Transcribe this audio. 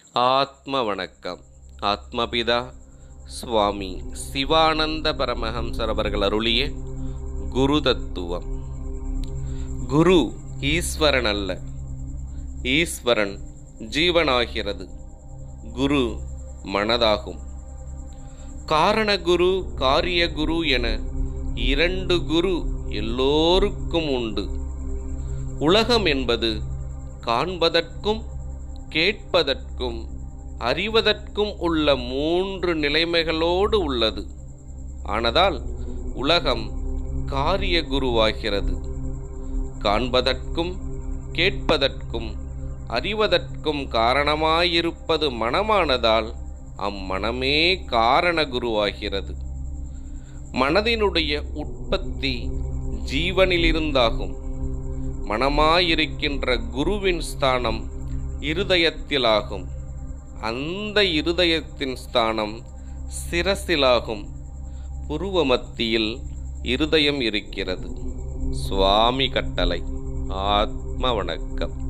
ஆத்ம வணக்கம். ஆத்மபிதா சுவாமி சிவானந்த பரமஹம்சர் அவர்கள் அருளிய குரு தத்துவம். குரு ஈஸ்வரன் அல்ல, ஈஸ்வரன் ஜீவனாகிறது. குரு மனதாகும். காரணகுரு காரியகுரு என இரண்டு குரு எல்லோருக்கும் உண்டு. உலகம் என்பது காண்பதற்கும் கேட்பதற்கும் அறிவதற்கும் உள்ள மூன்று நிலைமைகளோடு உள்ளது. ஆனதால் உலகம் காரிய குருவாகிறது. காண்பதற்கும் கேட்பதற்கும் அறிவதற்கும் காரணமாயிருப்பது மனமானதால் அம்மனமே காரண குருவாகிறது. மனதினுடைய உற்பத்தி ஜீவனிலிருந்தாகும். மனமாயிருக்கின்ற குருவின் ஸ்தானம் இருதயத்திலாகும். அந்த இருதயத்தின் ஸ்தானம் சிரசிலாகும். புருவ மத்தியில் இருதயம் இருக்கிறது. சுவாமி கட்டளை. ஆத்ம வணக்கம்.